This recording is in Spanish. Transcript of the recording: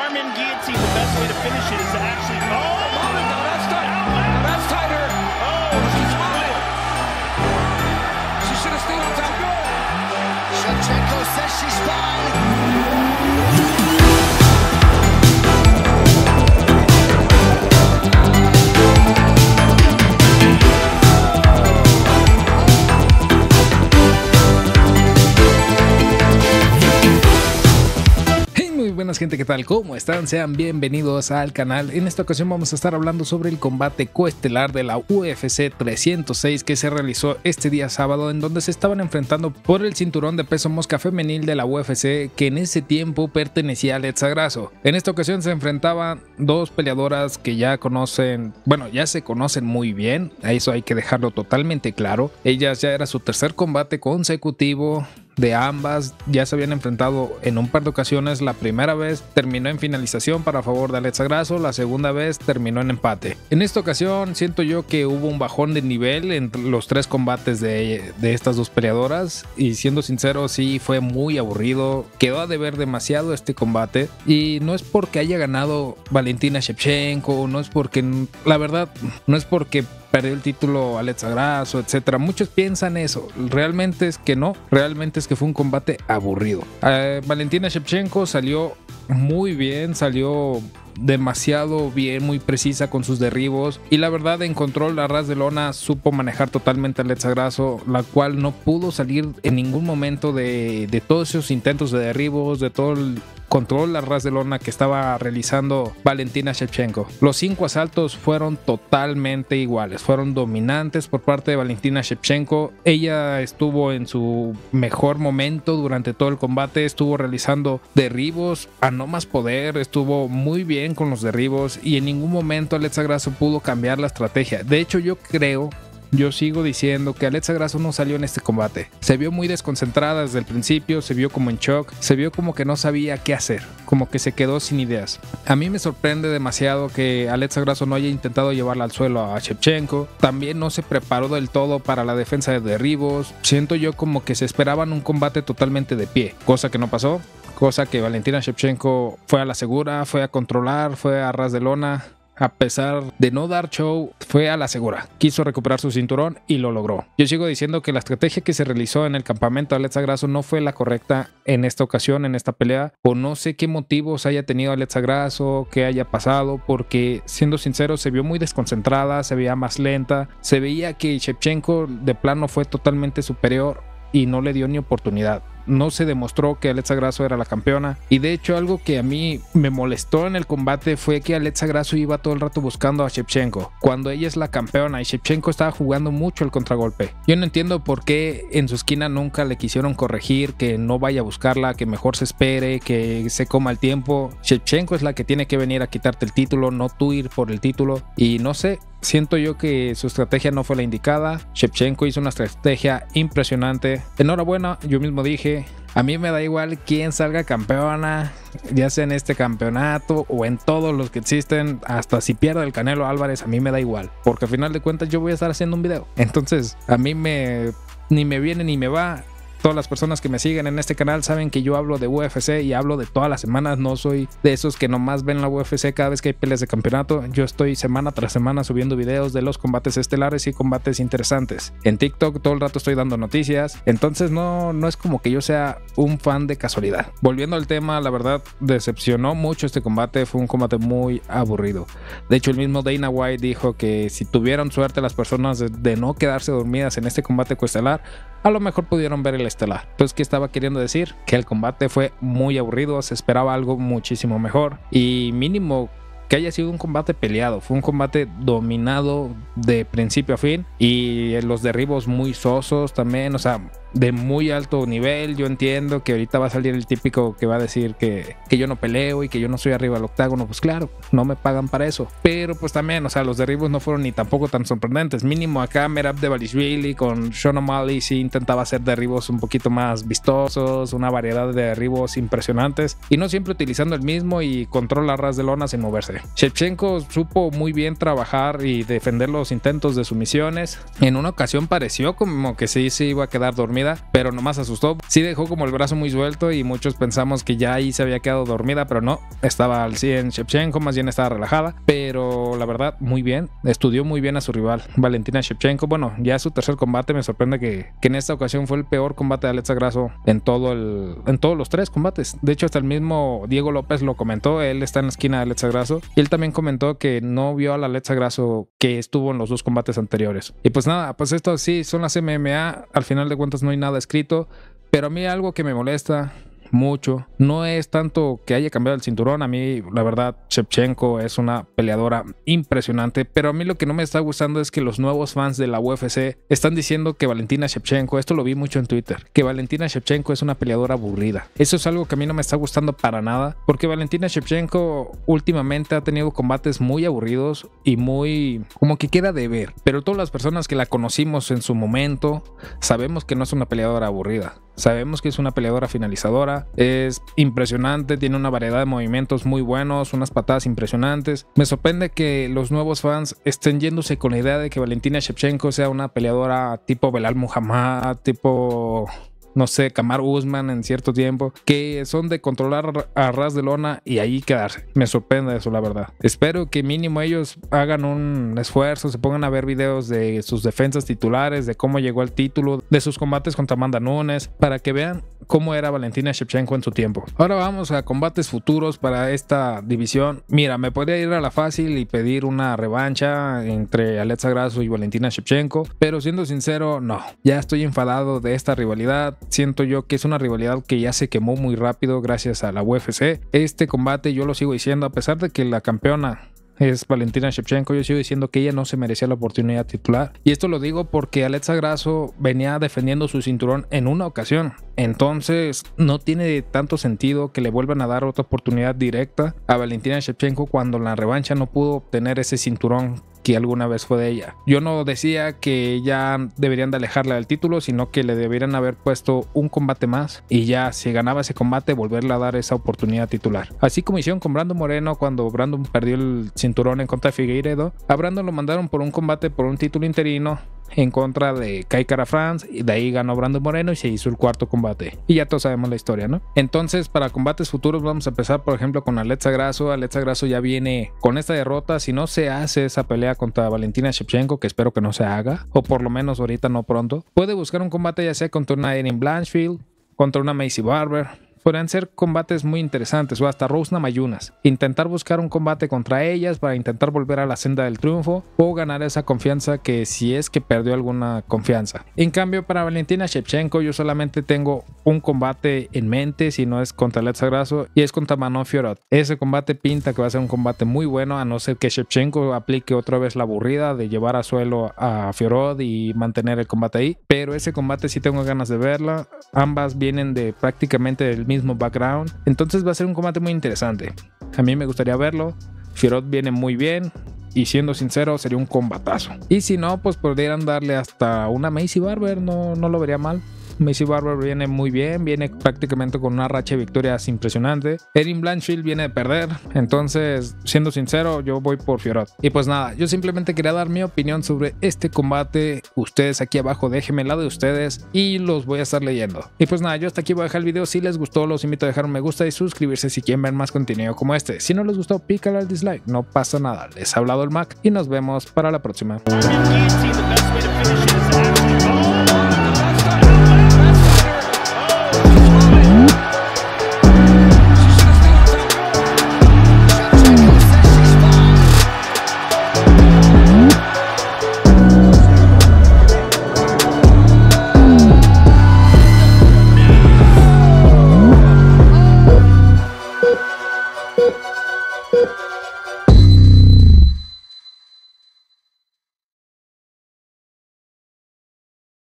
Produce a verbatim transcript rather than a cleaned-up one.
Arm in guillotine, the best way to finish it is to actually... Oh, oh no, that's tight. Now that's tighter. Oh, she's moving. She should have stayed on top. Shevchenko says she's fine. Buenas gente, ¿qué tal? ¿Cómo están? Sean bienvenidos al canal. En esta ocasión vamos a estar hablando sobre el combate coestelar de la U F C trescientos seis que se realizó este día sábado, en donde se estaban enfrentando por el cinturón de peso mosca femenil de la U F C, que en ese tiempo pertenecía a Alexa Grasso. En esta ocasión se enfrentaban dos peleadoras que ya conocen, bueno, ya se conocen muy bien, a eso hay que dejarlo totalmente claro. Ellas ya era su tercer combate consecutivo de ambas, ya se habían enfrentado en un par de ocasiones. La primera vez terminó en finalización para favor de Alexa Grasso, la segunda vez terminó en empate. En esta ocasión siento yo que hubo un bajón de nivel entre los tres combates de, de estas dos peleadoras, y siendo sincero sí fue muy aburrido, quedó a deber demasiado este combate, y no es porque haya ganado Valentina Shevchenko, no es porque, la verdad, no es porque perdió el título Alexa Grasso, etcétera. Muchos piensan eso. Realmente es que no. Realmente es que fue un combate aburrido. Eh, Valentina Shevchenko salió muy bien, salió demasiado bien, muy precisa con sus derribos, y la verdad encontró la ras de lona, supo manejar totalmente a Alexa Grasso, la cual no pudo salir en ningún momento de, de todos esos intentos de derribos, de todo el control la ras de lona que estaba realizando Valentina Shevchenko. Los cinco asaltos fueron totalmente iguales, fueron dominantes por parte de Valentina Shevchenko. Ella estuvo en su mejor momento durante todo el combate, estuvo realizando derribos a no más poder, estuvo muy bien con los derribos, y en ningún momento Alexa Grasso pudo cambiar la estrategia. De hecho, yo creo Yo sigo diciendo que Alexa Grasso no salió en este combate. Se vio muy desconcentrada desde el principio, se vio como en shock, se vio como que no sabía qué hacer, como que se quedó sin ideas. A mí me sorprende demasiado que Alexa Grasso no haya intentado llevarla al suelo a Shevchenko. También no se preparó del todo para la defensa de derribos. Siento yo como que se esperaban un combate totalmente de pie, cosa que no pasó. Cosa que Valentina Shevchenko fue a la segura, fue a controlar, fue a ras de lona. A pesar de no dar show, fue a la segura. Quiso recuperar su cinturón y lo logró. Yo sigo diciendo que la estrategia que se realizó en el campamento de Alexa Grasso no fue la correcta en esta ocasión, en esta pelea. O no sé qué motivos haya tenido Alexa Grasso, qué haya pasado, porque siendo sincero se vio muy desconcentrada, se veía más lenta. Se veía que Shevchenko de plano fue totalmente superior y no le dio ni oportunidad. No se demostró que Alexa Grasso era la campeona, y de hecho algo que a mí me molestó en el combate fue que Alexa Grasso iba todo el rato buscando a Shevchenko cuando ella es la campeona, y Shevchenko estaba jugando mucho el contragolpe. Yo no entiendo por qué en su esquina nunca le quisieron corregir, que no vaya a buscarla, que mejor se espere, que se coma el tiempo. Shevchenko es la que tiene que venir a quitarte el título, no tú ir por el título, y no sé, siento yo que su estrategia no fue la indicada. Shevchenko hizo una estrategia impresionante. Enhorabuena, yo mismo dije, a mí me da igual quién salga campeona, ya sea en este campeonato o en todos los que existen, hasta si pierde el Canelo Álvarez, a mí me da igual, porque al final de cuentas yo voy a estar haciendo un video. Entonces a mí me ni me viene ni me va. Todas las personas que me siguen en este canal saben que yo hablo de U F C y hablo de todas las semanas. No soy de esos que nomás ven la U F C cada vez que hay peleas de campeonato. Yo estoy semana tras semana subiendo videos de los combates estelares y combates interesantes. En TikTok todo el rato estoy dando noticias. Entonces no, no es como que yo sea un fan de casualidad. Volviendo al tema, la verdad decepcionó mucho este combate. Fue un combate muy aburrido. De hecho, el mismo Dana White dijo que si tuvieron suerte las personas de, de no quedarse dormidas en este combate coestelar, a lo mejor pudieron ver el estelar. Entonces, ¿qué estaba queriendo decir? Que el combate fue muy aburrido, se esperaba algo muchísimo mejor, y mínimo que haya sido un combate peleado. Fue un combate dominado de principio a fin, y los derribos muy sosos también, o sea, de muy alto nivel. Yo entiendo que ahorita va a salir el típico que va a decir que, que yo no peleo y que yo no soy arriba del octágono. Pues claro, no me pagan para eso. Pero pues también, o sea, los derribos no fueron ni tampoco tan sorprendentes. Mínimo acá Merab Dvalishvili con Sean O'Malley sí intentaba hacer derribos un poquito más vistosos, una variedad de derribos impresionantes, y no siempre utilizando el mismo y control a ras de lona sin moverse. Shevchenko supo muy bien trabajar y defender los intentos de sumisiones. En una ocasión pareció como que sí se iba a quedar dormido dormida, pero nomás asustó. Sí dejó como el brazo muy suelto y muchos pensamos que ya ahí se había quedado dormida, pero no, estaba al cien Shevchenko, más bien estaba relajada, pero la verdad muy bien, estudió muy bien a su rival, Valentina Shevchenko. Bueno, ya su tercer combate, me sorprende que, que en esta ocasión fue el peor combate de Alexa Grasso en todo el, en todos los tres combates. De hecho, hasta el mismo Diego López lo comentó, él está en la esquina de Alexa Grasso y él también comentó que no vio a la Alexa Grasso que estuvo en los dos combates anteriores. Y pues nada, pues esto sí, son las M M A, al final de cuentas no hay nada escrito, pero a mí algo que me molesta mucho no es tanto que haya cambiado el cinturón. A mí la verdad Shevchenko es una peleadora impresionante, pero a mí lo que no me está gustando es que los nuevos fans de la U F C están diciendo que Valentina Shevchenko, esto lo vi mucho en Twitter, que Valentina Shevchenko es una peleadora aburrida. Eso es algo que a mí no me está gustando para nada, porque Valentina Shevchenko últimamente ha tenido combates muy aburridos y muy como que queda de ver, pero todas las personas que la conocimos en su momento sabemos que no es una peleadora aburrida. Sabemos que es una peleadora finalizadora, es impresionante, tiene una variedad de movimientos muy buenos, unas patadas impresionantes. Me sorprende que los nuevos fans estén yéndose con la idea de que Valentina Shevchenko sea una peleadora tipo Belal Muhammad, tipo, no sé, Kamaru Usman en cierto tiempo, que son de controlar a ras de lona y ahí quedarse. Me sorprende eso, la verdad. Espero que mínimo ellos hagan un esfuerzo, se pongan a ver videos de sus defensas titulares, de cómo llegó al título, de sus combates contra Amanda Nunes, para que vean cómo era Valentina Shevchenko en su tiempo. Ahora vamos a combates futuros para esta división. Mira, me podría ir a la fácil y pedir una revancha entre Alexa Grasso y Valentina Shevchenko, pero siendo sincero, no. Ya estoy enfadado de esta rivalidad. Siento yo que es una rivalidad que ya se quemó muy rápido gracias a la U F C. Este combate, yo lo sigo diciendo, a pesar de que la campeona es Valentina Shevchenko, yo sigo diciendo que ella no se merecía la oportunidad titular. Y esto lo digo porque Alexa Grasso venía defendiendo su cinturón en una ocasión. Entonces no tiene tanto sentido que le vuelvan a dar otra oportunidad directa a Valentina Shevchenko cuando en la revancha no pudo obtener ese cinturón que alguna vez fue de ella. Yo no decía que ya deberían de alejarla del título, sino que le deberían haber puesto un combate más y ya si ganaba ese combate volverle a dar esa oportunidad titular. Así como hicieron con Brandon Moreno cuando Brandon perdió el cinturón en contra de Figueiredo. A Brandon lo mandaron por un combate por un título interino en contra de Kai Kara France y de ahí ganó Brandon Moreno y se hizo el cuarto combate y ya todos sabemos la historia, ¿no? Entonces para combates futuros vamos a empezar por ejemplo con Alexa Grasso. Alexa Grasso ya viene con esta derrota. Si no se hace esa pelea contra Valentina Shevchenko, que espero que no se haga, o por lo menos ahorita no pronto, puede buscar un combate ya sea contra una Erin Blanchfield, contra una Macy Barber. Podrían ser combates muy interesantes, o hasta Rose Namajunas. Intentar buscar un combate contra ellas para intentar volver a la senda del triunfo o ganar esa confianza que si es que perdió alguna confianza. En cambio, para Valentina Shevchenko yo solamente tengo un combate en mente, si no es contra Alexa Grasso, y es contra Manon Fiorot. Ese combate pinta que va a ser un combate muy bueno, a no ser que Shevchenko aplique otra vez la aburrida de llevar a suelo a Fiorot y mantener el combate ahí. Pero ese combate sí tengo ganas de verla. Ambas vienen de prácticamente del mismo background, entonces va a ser un combate muy interesante. A mí me gustaría verlo. Fiorot viene muy bien y siendo sincero sería un combatazo. Y si no, pues podrían darle hasta una Macy Barber, no, no lo vería mal. Macy Barber viene muy bien, viene prácticamente con una racha de victorias impresionante. Erin Blanchfield viene de perder, entonces siendo sincero yo voy por Fiorot. Y pues nada, yo simplemente quería dar mi opinión sobre este combate. Ustedes aquí abajo déjenme el lado de ustedes y los voy a estar leyendo. Y pues nada, yo hasta aquí voy a dejar el video. Si les gustó los invito a dejar un me gusta y suscribirse si quieren ver más contenido como este. Si no les gustó pícale al dislike, no pasa nada. Les ha hablado el Mac y nos vemos para la próxima. You can't see the best way to finish it